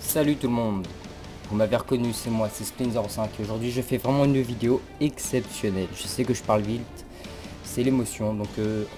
Salut tout le monde, vous m'avez reconnu, c'est moi, c'est Spin05. Aujourd'hui je fais vraiment une vidéo exceptionnelle. Je sais que je parle vite, c'est l'émotion. Donc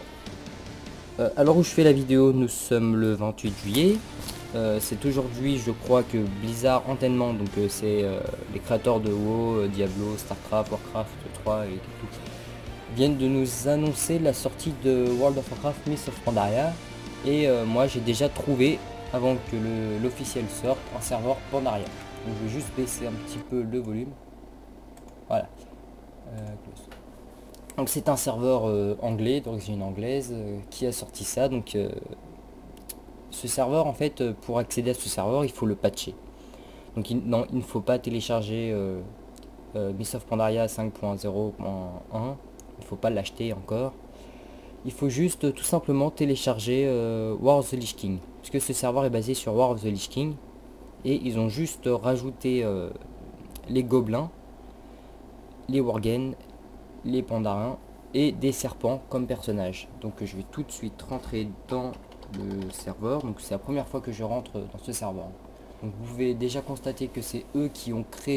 à l'heure où je fais la vidéo, nous sommes le 28 juillet. C'est aujourd'hui, je crois, que Blizzard Entertainment, donc c'est les créateurs de WoW, Diablo, Starcraft, Warcraft 3 et tout, viennent de nous annoncer la sortie de World of Warcraft Mists of Pandaria. Et moi j'ai déjà trouvé, avant que l'officiel sorte, un serveur Pandaria. Donc je vais juste baisser un petit peu le volume. Voilà. Close. Donc c'est un serveur anglais, d'origine anglaise, qui a sorti ça. Donc ce serveur, en fait, pour accéder à ce serveur, il faut le patcher. Donc non, il ne faut pas télécharger Mists of Pandaria 5.0.1. Il ne faut pas l'acheter encore. Il faut juste tout simplement télécharger War of the Lich King. Parce que ce serveur est basé sur War of the Lich King. Et ils ont juste rajouté les gobelins, les worgen, les pandarins et des serpents comme personnages. Donc je vais tout de suite rentrer dans le serveur. Donc c'est la première fois que je rentre dans ce serveur. Donc vous pouvez déjà constater que c'est eux qui ont créé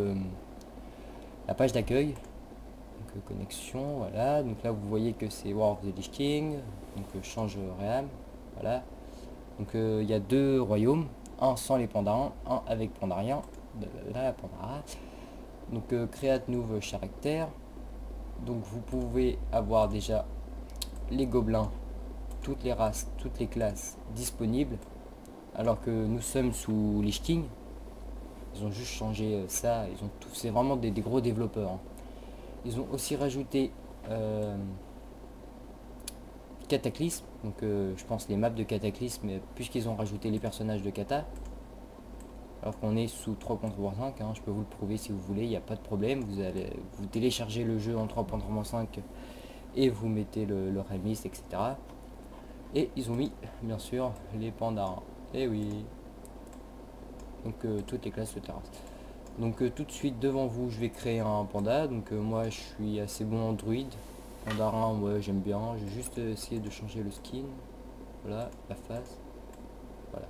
la page d'accueil. Donc connexion, voilà. Donc là vous voyez que c'est War of the Lich King. Donc change réam, voilà. Donc il y a deux royaumes, un sans les pandarins, un avec pandariens. Là, pandara. Donc create nouveau caractère. Donc vous pouvez avoir déjà les gobelins, toutes les races, toutes les classes disponibles, alors que nous sommes sous Lich King. Ils ont juste changé ça, ils ont tout, c'est vraiment des gros développeurs, hein. Ils ont aussi rajouté Cataclysme, donc je pense les maps de Cataclysme, puisqu'ils ont rajouté les personnages de Kata. Alors qu'on est sous 3.3.5, hein, je peux vous le prouver si vous voulez, il n'y a pas de problème. Vous téléchargez le jeu en 3.3.5 et vous mettez le remix, etc. Et ils ont mis, bien sûr, les pandarins. Et oui. Donc toutes les classes de terrasse. Donc tout de suite devant vous, je vais créer un panda. Donc moi, je suis assez bon en druide. Pandarin, ouais, j'aime bien. Je vais juste essayer de changer le skin. Voilà, la face. Voilà.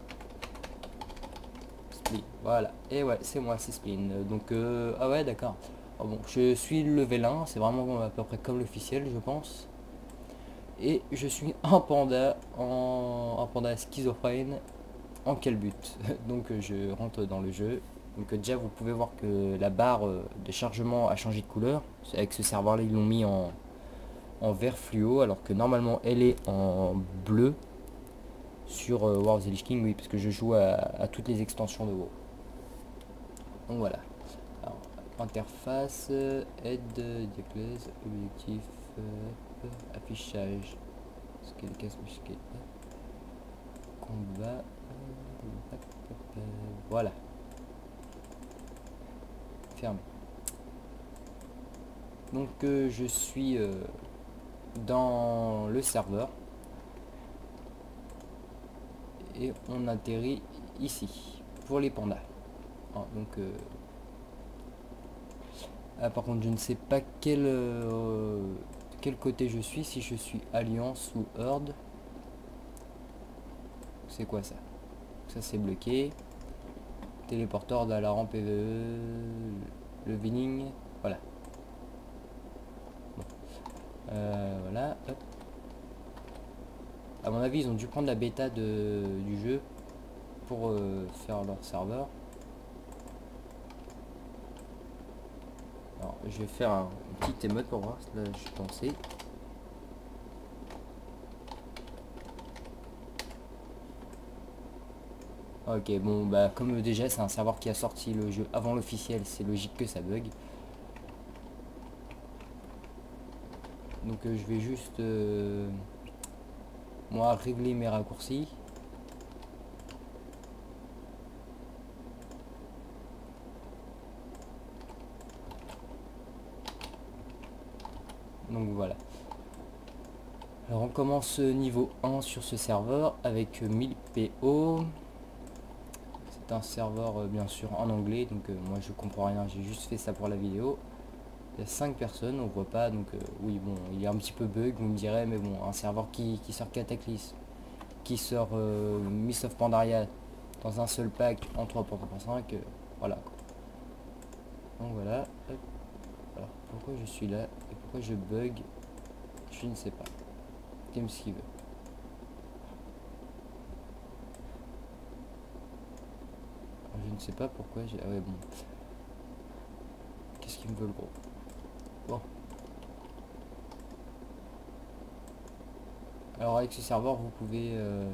Voilà, et ouais, c'est moi, c'est Spin. Donc ah ouais, d'accord. Oh, bon, je suis level 1, c'est vraiment à peu près comme l'officiel, je pense. Et je suis un panda, un panda schizophrène. En quel but? Donc je rentre dans le jeu. Donc déjà vous pouvez voir que la barre de chargement a changé de couleur. Avec ce serveur là ils l'ont mis en vert fluo, alors que normalement elle est en bleu sur War of the Lich King. Oui, parce que je joue à toutes les extensions de WoW. Donc voilà. Alors, interface, aide, diagnose, objectif, affichage, scale, casse, musquet, combat, voilà. Fermé. Donc je suis dans le serveur et on atterrit ici pour les pandas. Ah, donc ah, par contre je ne sais pas quel côté je suis, si je suis alliance ou horde. C'est quoi ça? Ça c'est bloqué. Téléporteur de la rampe PVE, le vinning, voilà. Bon. Voilà, hop. À mon avis ils ont dû prendre la bêta du jeu pour faire leur serveur. Alors je vais faire un petit émote pour voir, là je suis lancé. Ok, bon bah comme déjà c'est un serveur qui a sorti le jeu avant l'officiel, c'est logique que ça bug. Donc je vais juste moi régler mes raccourcis. Donc voilà. Alors on commence niveau 1 sur ce serveur avec 1000 PO. C'est un serveur bien sûr en anglais, donc moi je comprends rien, j'ai juste fait ça pour la vidéo. Il y a 5 personnes, on voit pas, donc oui bon, il y a un petit peu bug, vous me direz, mais bon, un serveur qui sort Cataclysme, qui sort Mists of Pandaria, dans un seul pack en 3.5, voilà quoi. Donc voilà, hop. Alors pourquoi je suis là et pourquoi je bug, je ne sais pas. Game ce qu'il veut. Je ne sais pas pourquoi j'ai... Ah ouais bon. Qu'est-ce qu'il me veut le gros? Bon. Alors avec ce serveur vous pouvez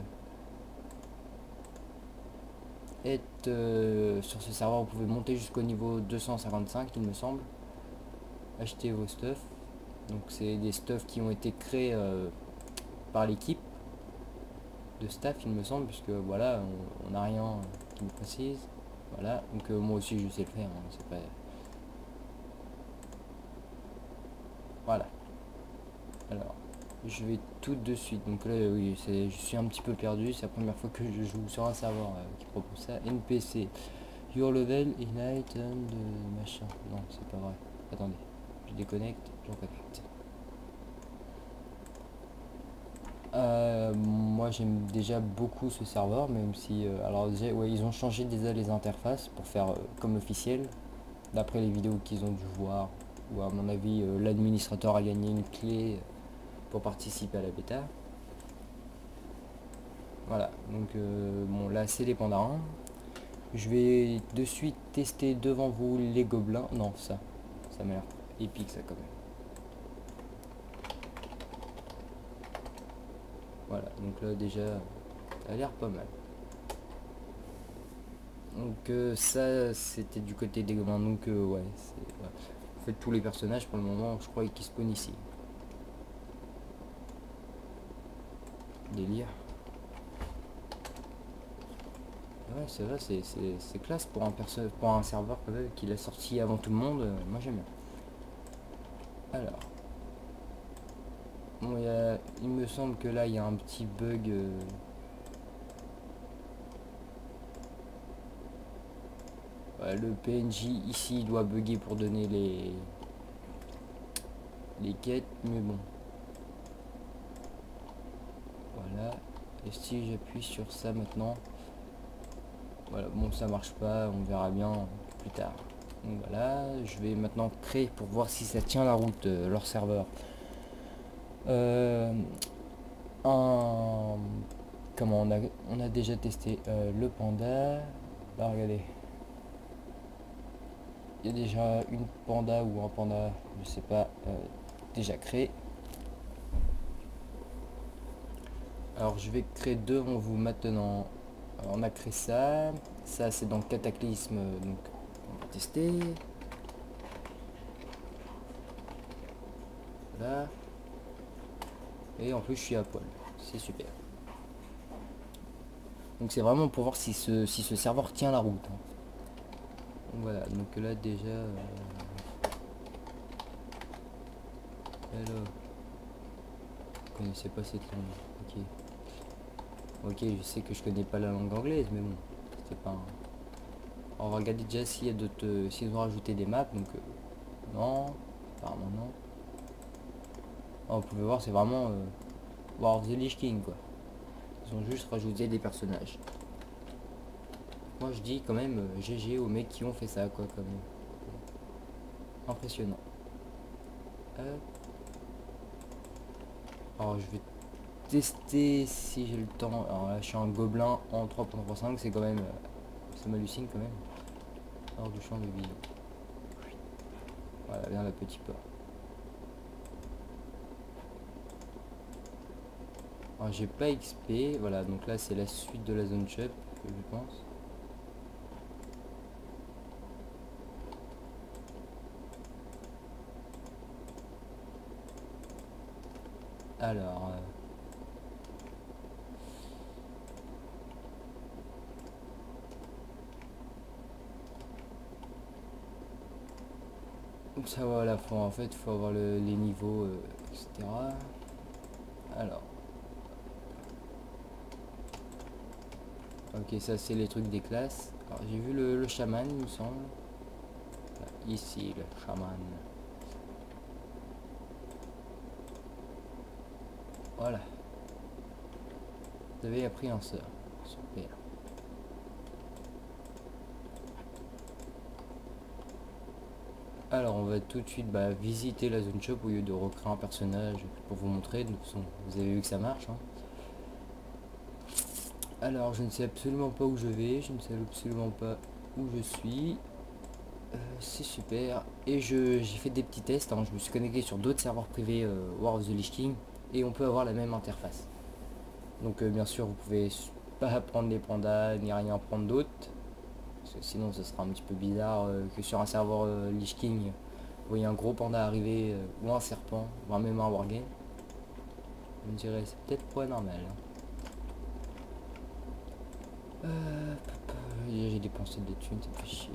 être sur ce serveur, vous pouvez monter jusqu'au niveau 255 il me semble. Acheter vos stuff. Donc c'est des stuffs qui ont été créés par l'équipe de staff il me semble, puisque voilà on n'a rien qui me précise. Voilà, donc moi aussi je sais le faire, hein, c'est pas... Voilà. Alors, je vais tout de suite. Donc là, oui, je suis un petit peu perdu. C'est la première fois que je joue sur un serveur qui propose ça. NPC. Your level, ignite, and machin. Non, c'est pas vrai. Attendez. Je déconnecte, je reconnecte. Moi j'aime déjà beaucoup ce serveur, même si alors déjà, ouais, ils ont changé déjà les interfaces pour faire comme officiel, d'après les vidéos qu'ils ont dû voir, ou à mon avis l'administrateur a gagné une clé pour participer à la bêta. Voilà, donc bon là c'est les pandarins. Je vais de suite tester devant vous les gobelins. Non, ça m'a l'air épique ça quand même. Voilà, donc là déjà ça a l'air pas mal. Donc ça c'était du côté des gobelins, donc ouais, ouais. En fait tous les personnages pour le moment je crois qu'ils spawnent ici. Délire. Ouais c'est vrai, c'est classe pour un serveur quand même qui l'a sorti avant tout le monde, moi j'aime bien. Alors. Bon, il me semble que là il y a un petit bug. Ouais, le PNJ ici il doit bugger pour donner les quêtes, mais bon. Voilà. Et si j'appuie sur ça maintenant, voilà, bon ça marche pas, on verra bien plus tard. Donc voilà, je vais maintenant créer pour voir si ça tient la route leur serveur. Un comment on a déjà testé le panda. Là regardez. Il y a déjà une panda ou un panda, je sais pas, déjà créé. Alors je vais créer devant vous maintenant. Alors, on a créé ça. Ça c'est dans Cataclysme, donc on va tester. Là. Et en plus je suis à poil. C'est super. Donc c'est vraiment pour voir si ce serveur tient la route. Hein. Donc voilà, donc là déjà... Hello. Je connaissais pas cette langue. Ok. Ok, je sais que je connais pas la langue anglaise, mais bon, c'était pas un... On va regarder déjà s'il y a d'autres... s'ils ont rajouté des maps, donc... non, apparemment non. Oh, vous pouvez voir, c'est vraiment... War of the Lich King, quoi. Ils ont juste rajouté des personnages. Moi, je dis quand même GG aux mecs qui ont fait ça, quoi, quand même. Impressionnant. Alors, je vais tester si j'ai le temps. Alors là je suis un gobelin en 3.5, c'est quand même ça m'hallucine quand même. Hors du champ de vision. Voilà, bien la petite pas. Alors j'ai pas XP, voilà, donc là c'est la suite de la zone shop, je pense. Alors ça va à la fois, en fait il faut avoir les niveaux etc. Alors ok, ça c'est les trucs des classes. Alors j'ai vu le chaman il me semble. Là, ici le chaman. Voilà. Vous avez appris un sort. Super. Alors on va tout de suite visiter la zone shop au lieu de recréer un personnage pour vous montrer. De toute façon, vous avez vu que ça marche, hein. Alors je ne sais absolument pas où je vais, je ne sais absolument pas où je suis. C'est super. Et j'ai fait des petits tests, hein. Je me suis connecté sur d'autres serveurs privés War of the Lich King et on peut avoir la même interface. Donc bien sûr vous pouvez pas prendre les pandas ni rien prendre d'autre. Parce que sinon ce sera un petit peu bizarre que sur un serveur Lich King, vous voyez un gros panda arriver ou un serpent, ou même un wargame. Je me dirais c'est peut-être pas normal, hein. J'ai dépensé des thunes, ça fait chier.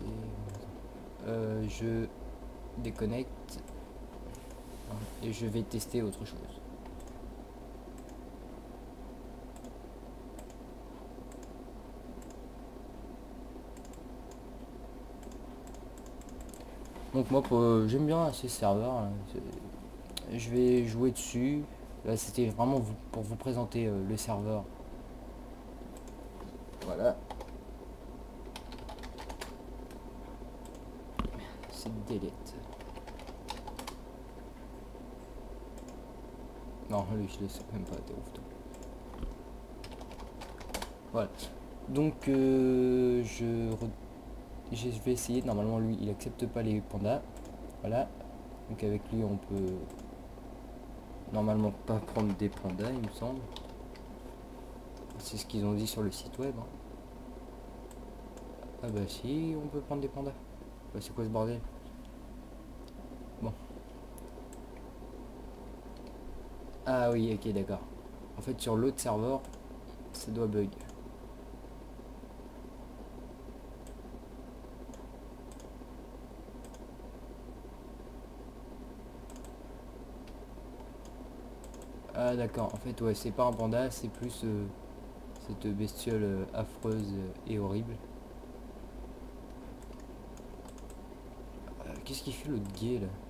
Je déconnecte et je vais tester autre chose. Donc moi j'aime bien ces serveurs, hein. Je vais jouer dessus. Là c'était vraiment pour vous présenter le serveur. Voilà. C'est delete. Non, lui je laisse même pas, t'es ouf toi. Voilà. Donc je vais essayer. Normalement lui il accepte pas les pandas. Voilà. Donc avec lui on peut normalement pas prendre des pandas, il me semble. C'est ce qu'ils ont dit sur le site web, hein. Ah bah si, on peut prendre des pandas. Bah, c'est quoi ce bordel? Bon. Ah oui, ok, d'accord. En fait sur l'autre serveur ça doit bug. Ah d'accord, en fait ouais, c'est pas un panda, c'est plus cette bestiole affreuse et horrible. Qu'est-ce qu'il fait l'autre gay là?